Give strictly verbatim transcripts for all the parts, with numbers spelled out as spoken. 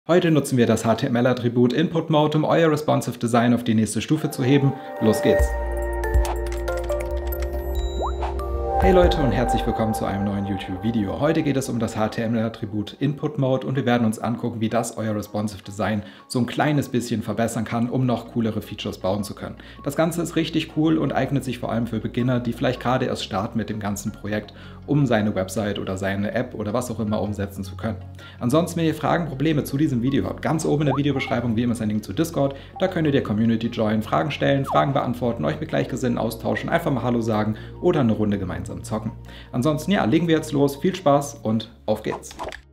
Heute nutzen wir das H T M L-Attribut InputMode, um euer responsive Design auf die nächste Stufe zu heben. Los geht's! Hey Leute und herzlich willkommen zu einem neuen YouTube-Video. Heute geht es um das H T M L-Attribut InputMode und wir werden uns angucken, wie das euer responsive Design so ein kleines bisschen verbessern kann, um noch coolere Features bauen zu können. Das Ganze ist richtig cool und eignet sich vor allem für Beginner, die vielleicht gerade erst starten mit dem ganzen Projekt, um seine Website oder seine App oder was auch immer umsetzen zu können. Ansonsten, wenn ihr Fragen, Probleme zu diesem Video habt, ganz oben in der Videobeschreibung wie immer ist ein Link zu Discord, da könnt ihr der Community joinen, Fragen stellen, Fragen beantworten, euch mit Gleichgesinnten austauschen, einfach mal Hallo sagen oder eine Runde gemeinsam zocken. Ansonsten, ja, legen wir jetzt los. Viel Spaß und auf geht's!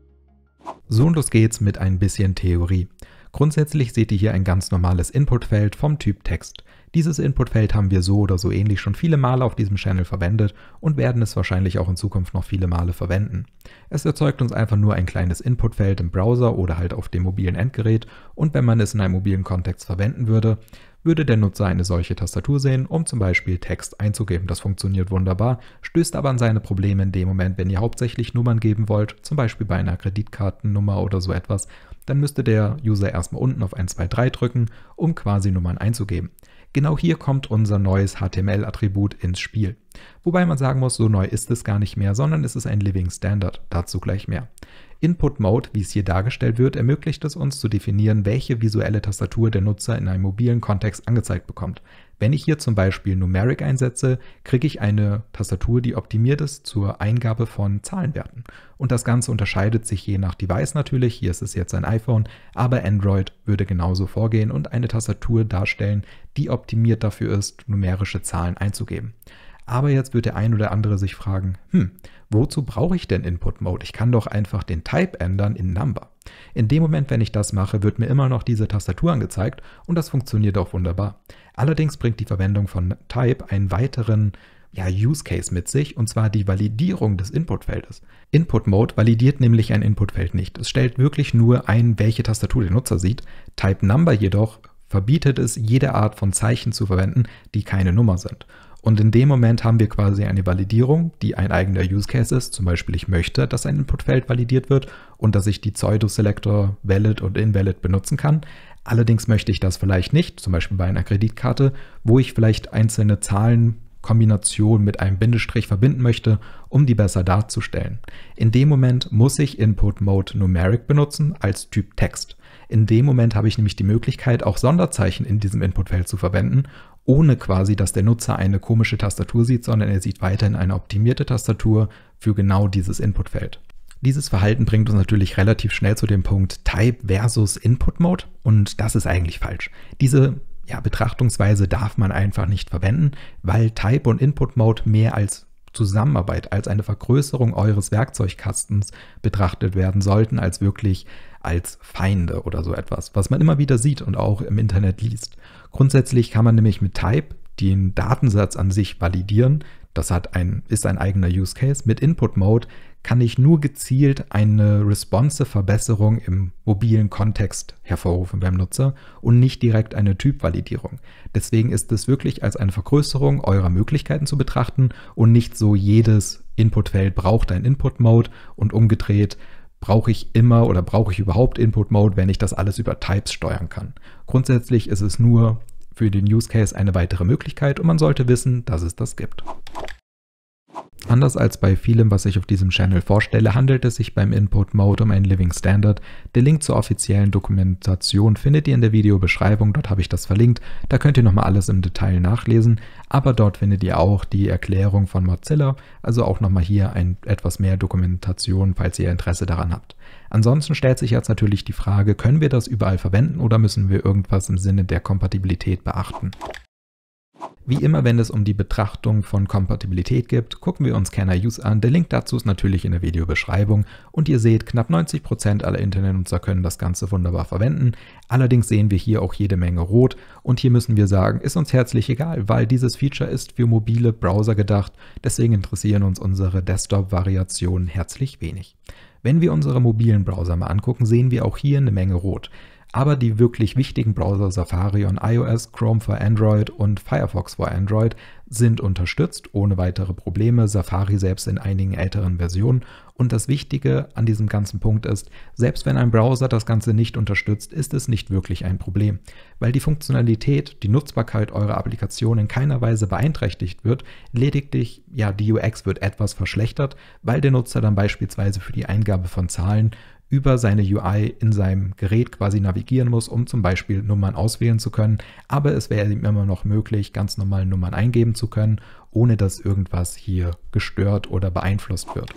So, und los geht's mit ein bisschen Theorie. Grundsätzlich seht ihr hier ein ganz normales Inputfeld vom Typ Text. Dieses Inputfeld haben wir so oder so ähnlich schon viele Male auf diesem Channel verwendet und werden es wahrscheinlich auch in Zukunft noch viele Male verwenden. Es erzeugt uns einfach nur ein kleines Inputfeld im Browser oder halt auf dem mobilen Endgerät, und wenn man es in einem mobilen Kontext verwenden würde, würde der Nutzer eine solche Tastatur sehen, um zum Beispiel Text einzugeben. Das funktioniert wunderbar, stößt aber an seine Probleme in dem Moment, wenn ihr hauptsächlich Nummern geben wollt, zum Beispiel bei einer Kreditkartennummer oder so etwas, dann müsste der User erstmal unten auf eins zwei drei drücken, um quasi Nummern einzugeben. Genau hier kommt unser neues H T M L-Attribut ins Spiel. Wobei man sagen muss, so neu ist es gar nicht mehr, sondern es ist ein Living Standard, dazu gleich mehr. InputMode, wie es hier dargestellt wird, ermöglicht es uns zu definieren, welche visuelle Tastatur der Nutzer in einem mobilen Kontext angezeigt bekommt. Wenn ich hier zum Beispiel Numeric einsetze, kriege ich eine Tastatur, die optimiert ist zur Eingabe von Zahlenwerten. Und das Ganze unterscheidet sich je nach Device natürlich, hier ist es jetzt ein iPhone, aber Android würde genauso vorgehen und eine Tastatur darstellen, die optimiert dafür ist, numerische Zahlen einzugeben. Aber jetzt wird der ein oder andere sich fragen, hm, wozu brauche ich denn InputMode? Ich kann doch einfach den Type ändern in Number. In dem Moment, wenn ich das mache, wird mir immer noch diese Tastatur angezeigt und das funktioniert auch wunderbar. Allerdings bringt die Verwendung von Type einen weiteren ja, Use Case mit sich, und zwar die Validierung des Inputfeldes. InputMode validiert nämlich ein Inputfeld nicht. Es stellt wirklich nur ein, welche Tastatur der Nutzer sieht. Type Number jedoch verbietet es, jede Art von Zeichen zu verwenden, die keine Nummer sind. Und in dem Moment haben wir quasi eine Validierung, die ein eigener Use Case ist. Zum Beispiel, ich möchte, dass ein Inputfeld validiert wird und dass ich die Pseudo-Selector Valid und Invalid benutzen kann. Allerdings möchte ich das vielleicht nicht, zum Beispiel bei einer Kreditkarte, wo ich vielleicht einzelne Zahlenkombinationen mit einem Bindestrich verbinden möchte, um die besser darzustellen. In dem Moment muss ich InputMode Numeric benutzen als Typ Text. In dem Moment habe ich nämlich die Möglichkeit, auch Sonderzeichen in diesem Inputfeld zu verwenden, ohne quasi, dass der Nutzer eine komische Tastatur sieht, sondern er sieht weiterhin eine optimierte Tastatur für genau dieses Inputfeld. Dieses Verhalten bringt uns natürlich relativ schnell zu dem Punkt Type versus InputMode, und das ist eigentlich falsch. Diese ja, Betrachtungsweise darf man einfach nicht verwenden, weil Type und InputMode mehr als Zusammenarbeit, als eine Vergrößerung eures Werkzeugkastens betrachtet werden sollten, als wirklich als Feinde oder so etwas, was man immer wieder sieht und auch im Internet liest. Grundsätzlich kann man nämlich mit Type den Datensatz an sich validieren. Das hat ein, ist ein eigener Use Case. Mit InputMode kann ich nur gezielt eine responsive Verbesserung im mobilen Kontext hervorrufen beim Nutzer und nicht direkt eine Typvalidierung. Deswegen ist es wirklich als eine Vergrößerung eurer Möglichkeiten zu betrachten und nicht so, jedes Inputfeld braucht ein InputMode und umgedreht brauche ich immer oder brauche ich überhaupt InputMode, wenn ich das alles über Types steuern kann. Grundsätzlich ist es nur für den Use Case eine weitere Möglichkeit und man sollte wissen, dass es das gibt. Anders als bei vielem, was ich auf diesem Channel vorstelle, handelt es sich beim InputMode um einen Living Standard. Der Link zur offiziellen Dokumentation findet ihr in der Videobeschreibung, dort habe ich das verlinkt. Da könnt ihr nochmal alles im Detail nachlesen, aber dort findet ihr auch die Erklärung von Mozilla, also auch nochmal hier ein, etwas mehr Dokumentation, falls ihr Interesse daran habt. Ansonsten stellt sich jetzt natürlich die Frage, können wir das überall verwenden oder müssen wir irgendwas im Sinne der Kompatibilität beachten? Wie immer, wenn es um die Betrachtung von Kompatibilität geht, gucken wir uns Can I Use an. Der Link dazu ist natürlich in der Videobeschreibung und ihr seht, knapp neunzig Prozent aller Internetnutzer können das Ganze wunderbar verwenden. Allerdings sehen wir hier auch jede Menge Rot und hier müssen wir sagen, ist uns herzlich egal, weil dieses Feature ist für mobile Browser gedacht, deswegen interessieren uns unsere Desktop-Variationen herzlich wenig. Wenn wir unsere mobilen Browser mal angucken, sehen wir auch hier eine Menge Rot. aber die wirklich wichtigen Browser Safari on iOS, Chrome für Android und Firefox für Android sind unterstützt, ohne weitere Probleme, Safari selbst in einigen älteren Versionen. Und das Wichtige an diesem ganzen Punkt ist, selbst wenn ein Browser das Ganze nicht unterstützt, ist es nicht wirklich ein Problem, weil die Funktionalität, die Nutzbarkeit eurer Applikation in keiner Weise beeinträchtigt wird, lediglich, ja, die U X wird etwas verschlechtert, weil der Nutzer dann beispielsweise für die Eingabe von Zahlen über seine U I in seinem Gerät quasi navigieren muss, um zum Beispiel Nummern auswählen zu können. Aber es wäre ihm immer noch möglich, ganz normal Nummern eingeben zu können, ohne dass irgendwas hier gestört oder beeinflusst wird.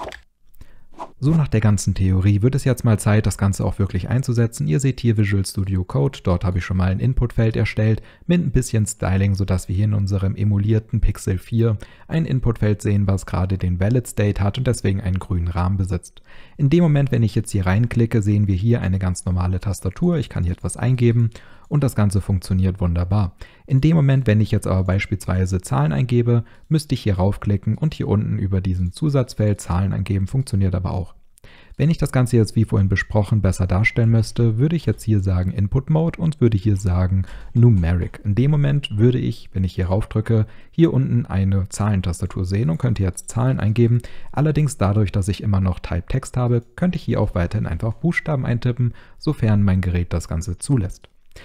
So, nach der ganzen Theorie wird es jetzt mal Zeit, das Ganze auch wirklich einzusetzen. Ihr seht hier Visual Studio Code, dort habe ich schon mal ein Inputfeld erstellt mit ein bisschen Styling, sodass wir hier in unserem emulierten Pixel vier ein Inputfeld sehen, was gerade den Valid State hat und deswegen einen grünen Rahmen besitzt. In dem Moment, wenn ich jetzt hier reinklicke, sehen wir hier eine ganz normale Tastatur. Ich kann hier etwas eingeben und das Ganze funktioniert wunderbar. In dem Moment, wenn ich jetzt aber beispielsweise Zahlen eingebe, müsste ich hier raufklicken und hier unten über diesen Zusatzfeld Zahlen eingeben, funktioniert aber auch. Wenn ich das Ganze jetzt wie vorhin besprochen besser darstellen müsste, würde ich jetzt hier sagen Input Mode und würde hier sagen Numeric. In dem Moment würde ich, wenn ich hier raufdrücke, hier unten eine Zahlentastatur sehen und könnte jetzt Zahlen eingeben. Allerdings dadurch, dass ich immer noch Type Text habe, könnte ich hier auch weiterhin einfach Buchstaben eintippen, sofern mein Gerät das Ganze zulässt.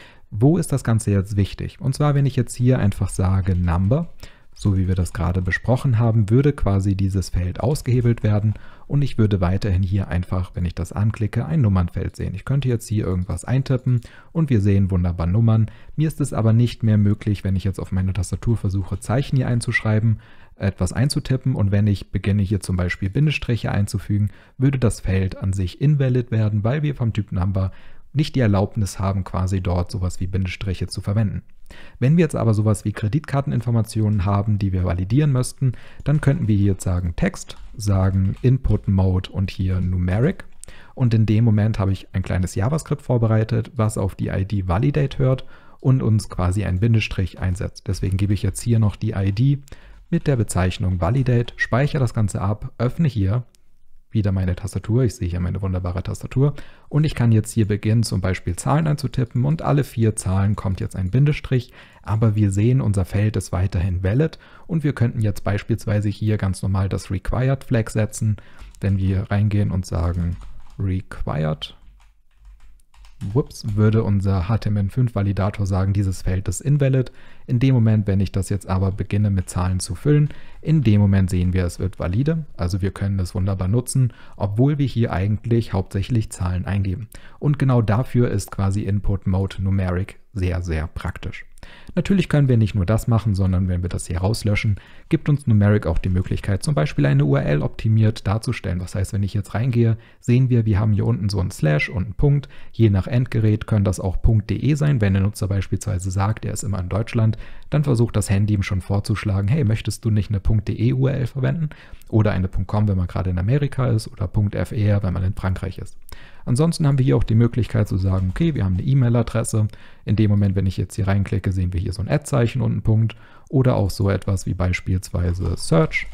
Wo ist das Ganze jetzt wichtig? Und zwar, wenn ich jetzt hier einfach sage Number, so wie wir das gerade besprochen haben, würde quasi dieses Feld ausgehebelt werden und ich würde weiterhin hier einfach, wenn ich das anklicke, ein Nummernfeld sehen. Ich könnte jetzt hier irgendwas eintippen und wir sehen wunderbar Nummern. Mir ist es aber nicht mehr möglich, wenn ich jetzt auf meiner Tastatur versuche, Zeichen hier einzuschreiben, etwas einzutippen und wenn ich beginne hier zum Beispiel Bindestriche einzufügen, würde das Feld an sich invalid werden, weil wir vom Typ Number nicht die Erlaubnis haben, quasi dort sowas wie Bindestriche zu verwenden. Wenn wir jetzt aber sowas wie Kreditkarteninformationen haben, die wir validieren müssten, dann könnten wir hier jetzt sagen Text, sagen Input Mode und hier Numeric. Und in dem Moment habe ich ein kleines JavaScript vorbereitet, was auf die I D Validate hört und uns quasi einen Bindestrich einsetzt. Deswegen gebe ich jetzt hier noch die I D mit der Bezeichnung Validate, speichere das Ganze ab, öffne hier wieder meine Tastatur, ich sehe hier meine wunderbare Tastatur und ich kann jetzt hier beginnen, zum Beispiel Zahlen einzutippen und alle vier Zahlen kommt jetzt ein Bindestrich, aber wir sehen, unser Feld ist weiterhin valid und wir könnten jetzt beispielsweise hier ganz normal das Required Flag setzen, wenn wir reingehen und sagen Required, whoops, würde unser H T M L fünf Validator sagen, dieses Feld ist invalid. In dem Moment, wenn ich das jetzt aber beginne mit Zahlen zu füllen, in dem Moment sehen wir, es wird valide, also wir können das wunderbar nutzen, obwohl wir hier eigentlich hauptsächlich Zahlen eingeben. Und genau dafür ist quasi Input Mode Numeric sehr, sehr praktisch. Natürlich können wir nicht nur das machen, sondern wenn wir das hier rauslöschen, gibt uns Numeric auch die Möglichkeit, zum Beispiel eine U R L optimiert darzustellen. Das heißt, wenn ich jetzt reingehe, sehen wir, wir haben hier unten so einen Slash und einen Punkt. Je nach Endgerät können das auch .de sein. Wenn der Nutzer beispielsweise sagt, er ist immer in Deutschland, dann versucht das Handy ihm schon vorzuschlagen, hey, möchtest du nicht eine .de U R L verwenden? Oder eine .com, wenn man gerade in Amerika ist, oder .fr, wenn man in Frankreich ist. Ansonsten haben wir hier auch die Möglichkeit zu sagen, okay, wir haben eine E-Mail-Adresse. In dem Moment, wenn ich jetzt hier reinklicke, sehen wir hier so ein Ad-Zeichen und einen Punkt. Oder auch so etwas wie beispielsweise Search.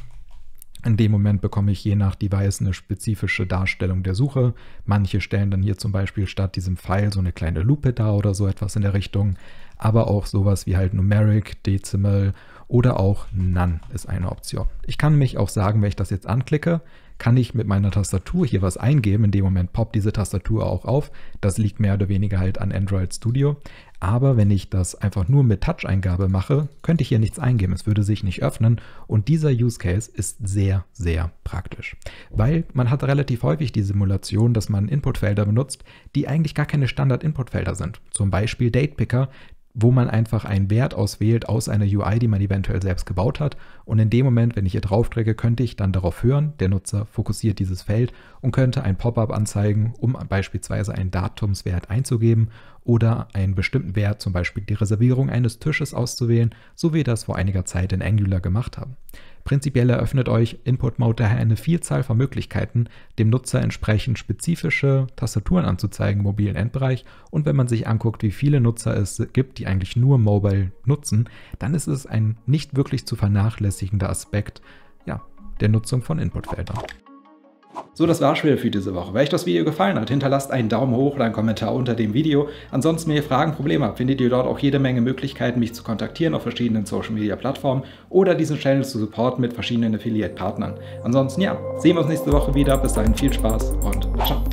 In dem Moment bekomme ich je nach Device eine spezifische Darstellung der Suche. Manche stellen dann hier zum Beispiel statt diesem Pfeil so eine kleine Lupe dar oder so etwas in der Richtung. Aber auch sowas wie halt Numeric, Decimal oder auch None ist eine Option. Ich kann mich auch sagen, wenn ich das jetzt anklicke, kann ich mit meiner Tastatur hier was eingeben. In dem Moment poppt diese Tastatur auch auf. Das liegt mehr oder weniger halt an Android Studio. Aber wenn ich das einfach nur mit Touch-Eingabe mache, könnte ich hier nichts eingeben. Es würde sich nicht öffnen. Und dieser Use Case ist sehr, sehr praktisch. Weil man hat relativ häufig die Simulation, dass man Inputfelder benutzt, die eigentlich gar keine Standard-Inputfelder sind. Zum Beispiel Datepicker, wo man einfach einen Wert auswählt aus einer U I, die man eventuell selbst gebaut hat. Und in dem Moment, wenn ich hier drauf drücke, könnte ich dann darauf hören, der Nutzer fokussiert dieses Feld und könnte ein Pop-up anzeigen, um beispielsweise einen Datumswert einzugeben oder einen bestimmten Wert, zum Beispiel die Reservierung eines Tisches auszuwählen, so wie wir das vor einiger Zeit in Angular gemacht haben. Prinzipiell eröffnet euch Input Mode daher eine Vielzahl von Möglichkeiten, dem Nutzer entsprechend spezifische Tastaturen anzuzeigen im mobilen Endbereich. Und wenn man sich anguckt, wie viele Nutzer es gibt, die eigentlich nur Mobile nutzen, dann ist es ein nicht wirklich zu vernachlässigender Aspekt, ja, der Nutzung von Inputfeldern. So, das war's schon wieder für diese Woche. Wenn euch das Video gefallen hat, hinterlasst einen Daumen hoch oder einen Kommentar unter dem Video. Ansonsten, wenn ihr Fragen, Probleme habt, findet ihr dort auch jede Menge Möglichkeiten, mich zu kontaktieren auf verschiedenen Social Media Plattformen oder diesen Channel zu supporten mit verschiedenen Affiliate-Partnern. Ansonsten, ja, sehen wir uns nächste Woche wieder. Bis dahin viel Spaß und ciao.